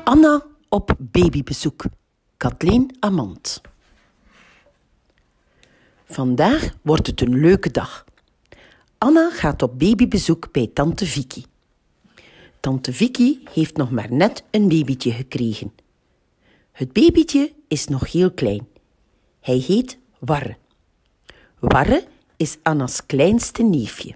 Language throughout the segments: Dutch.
Anna op babybezoek. Kathleen Amand. Vandaag wordt het een leuke dag. Anna gaat op babybezoek bij tante Vicky. Tante Vicky heeft nog maar net een babytje gekregen. Het babytje is nog heel klein. Hij heet Warre. Warre is Anna's kleinste neefje.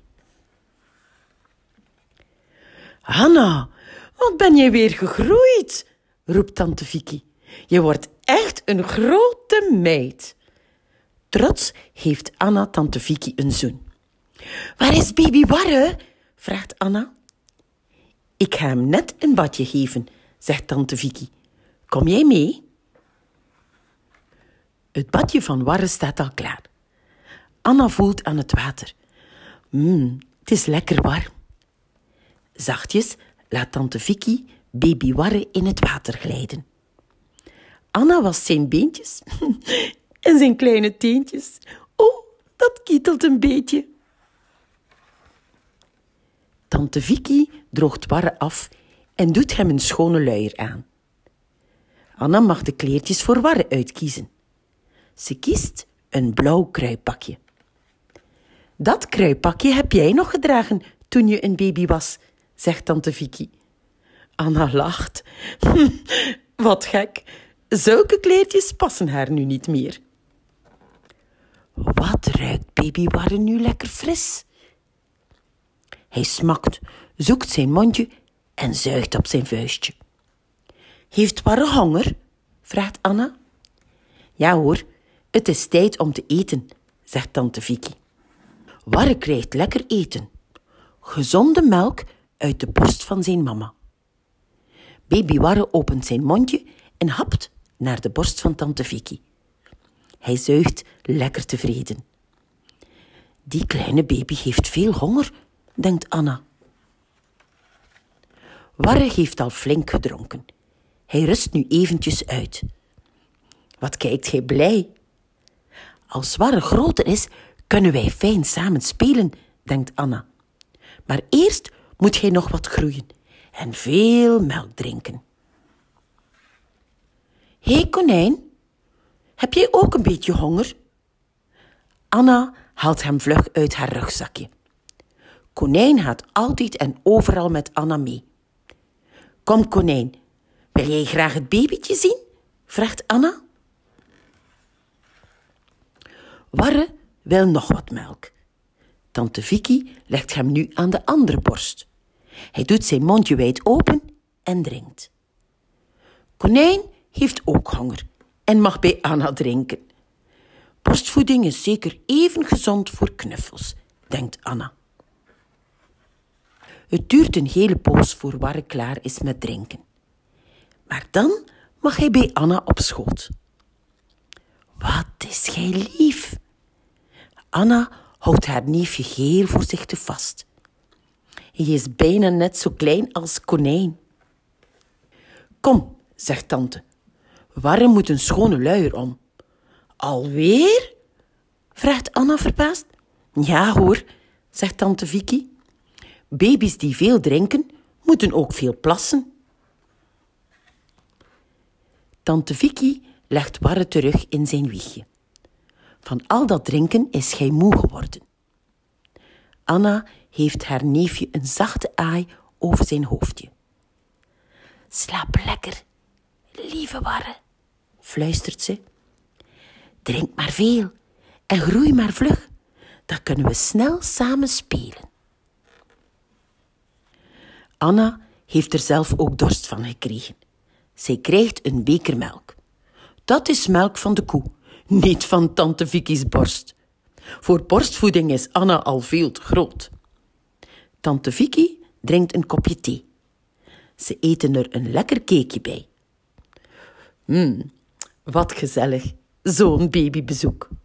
Anna, wat ben jij weer gegroeid, roept tante Vicky. Je wordt echt een grote meid. Trots geeft Anna tante Vicky een zoen. Waar is baby Warre? Vraagt Anna. Ik ga hem net een badje geven, zegt tante Vicky. Kom jij mee? Het badje van Warre staat al klaar. Anna voelt aan het water. Het is lekker warm. Zachtjes laat tante Vicky baby Warre in het water glijden. Anna wast zijn beentjes en zijn kleine teentjes. Oh, dat kietelt een beetje. Tante Vicky droogt Warre af en doet hem een schone luier aan. Anna mag de kleertjes voor Warre uitkiezen. Ze kiest een blauw kruipakje. Dat kruipakje heb jij nog gedragen toen je een baby was, zegt tante Vicky. Anna lacht. Wat gek. Zulke kleertjes passen haar nu niet meer. Wat ruikt baby Warre nu lekker fris. Hij smakt, zoekt zijn mondje en zuigt op zijn vuistje. Heeft Warre honger? Vraagt Anna. Ja hoor, het is tijd om te eten, zegt tante Vicky. Warre krijgt lekker eten. Gezonde melk uit de borst van zijn mama. Baby Warre opent zijn mondje en hapt naar de borst van tante Vicky. Hij zuigt lekker tevreden. Die kleine baby heeft veel honger, denkt Anna. Warre heeft al flink gedronken. Hij rust nu eventjes uit. Wat kijkt hij blij. Als Warre groter is, kunnen wij fijn samen spelen, denkt Anna. Maar eerst moet hij nog wat groeien en veel melk drinken. Hé, konijn, heb jij ook een beetje honger? Anna haalt hem vlug uit haar rugzakje. Konijn gaat altijd en overal met Anna mee. Kom, konijn, wil jij graag het babytje zien? Vraagt Anna. Warre wil nog wat melk. Tante Vicky legt hem nu aan de andere borst. Hij doet zijn mondje wijd open en drinkt. Konijn heeft ook honger en mag bij Anna drinken. Borstvoeding is zeker even gezond voor knuffels, denkt Anna. Het duurt een hele poos voor Warre klaar is met drinken. Maar dan mag hij bij Anna op schoot. Wat is gij lief! Anna houdt haar neefje heel voorzichtig vast. Hij is bijna net zo klein als konijn. Kom, zegt tante. Warre moet een schone luier om. Alweer? Vraagt Anna verbaasd. Ja hoor, zegt tante Vicky. Baby's die veel drinken, moeten ook veel plassen. Tante Vicky legt Warre terug in zijn wiegje. Van al dat drinken is hij moe geworden. Anna heeft haar neefje een zachte aai over zijn hoofdje. Slaap lekker, lieve Warre, fluistert ze. Drink maar veel en groei maar vlug. Dan kunnen we snel samen spelen. Anna heeft er zelf ook dorst van gekregen. Zij krijgt een beker melk. Dat is melk van de koe, niet van tante Vicky's borst. Voor borstvoeding is Anna al veel te groot. Tante Vicky drinkt een kopje thee. Ze eten er een lekker cakeje bij. Wat gezellig, zo'n babybezoek.